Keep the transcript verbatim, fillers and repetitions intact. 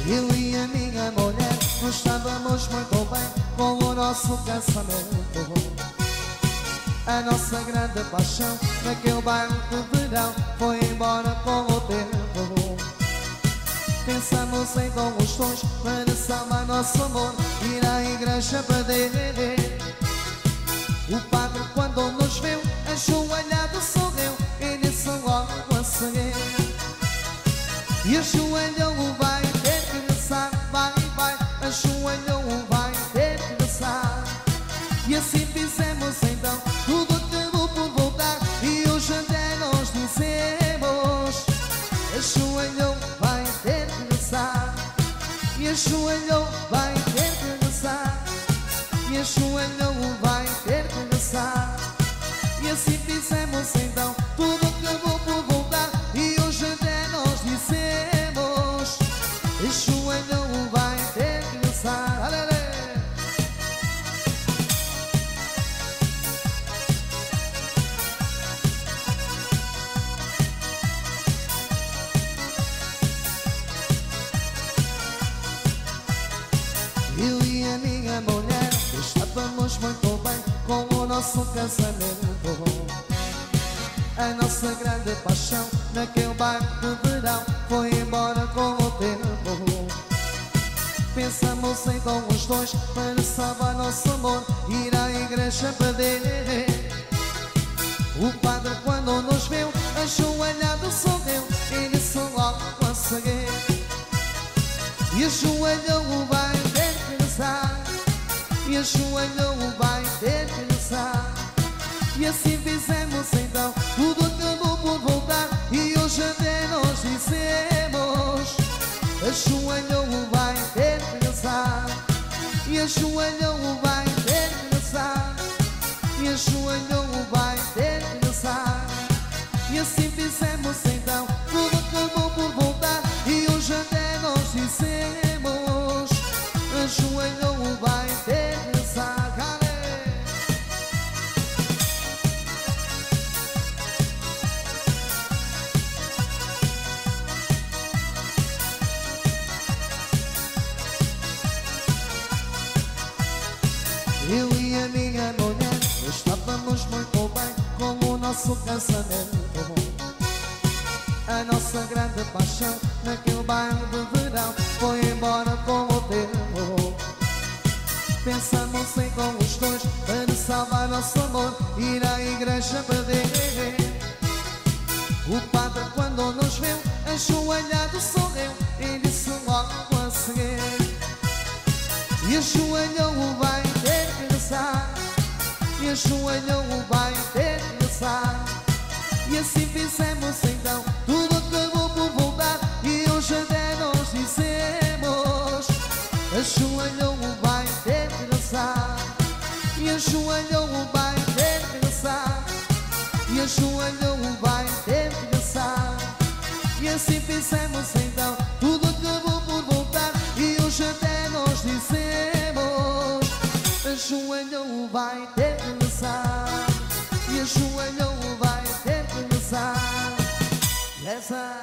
Eu e a minha mulher nós estávamos muito bem com o nosso casamento. A nossa grande paixão naquele baile de verão foi embora com o tempo. Pensamos em com os dois para salvar nosso amor, ir à igreja pedir. O padre quando nos viu ajoelhado sorriu e disse logo a seguir: e ajoelhou, vai ter que rezar, vai, vai, ajoelhou, vai ter que rezar. E assim fizemos então, tudo acabou por voltar, e hoje até nós dizemos: ajoelhou, vai ter que rezar. E ajoelhou, vai ter que rezar. E ajoelhou, vai ter que rezar. E assim fizemos então, tudo acabou por voltar, e hoje até nós dizemos: ajoelhou, vai ter que rezar. Alele. Eu e a minha mulher estávamos muito bem com o nosso casamento. A nossa grande paixão naquele baile de verão foi embora com o tempo. Pensamos em com os dois para salvar nosso amor, ir à igreja pedir. O padre quando nos viu ajoelhado sorriu e disse logo a seguir: e ajoelhou, vai ter que rezar. E ajoelhou, vai ter que rezar. E assim fizemos então, tudo acabou por voltar, e hoje até nós dizemos: ajoelhou, vai ter que rezar. E ajoelhou, vai ter que rezar. E ajoelhou, vai ter que rezar. E assim fizemos então, tudo acabou por voltar, e hoje até nós dizemos: ajoelhou, vai ter que rezar. Eu e a minha mulher estávamos muito bem com o nosso casamento. A nossa grande paixão naquele baile de verão foi embora com o tempo. Pensamos em com os dois para salvar nosso amor, ir à igreja pedir. O padre quando nos viu ajoelhado sorriu e disse logo a seguir: e ajoelhou, vai ter que rezar. E ajoelhou, vai ter que rezar. E assim fizemos então, tudo acabou por voltar, e hoje até nós dizemos: ajoelhou, vai ter que rezar. E ajoelhou, vai ter que rezar. E ajoelhou, vai ter que rezar. E assim fizemos então, tudo acabou por voltar, e hoje até nós dizemos: ajoelhou, vai ter que rezar. E ajoelhou, vai ter que rezar. Reza.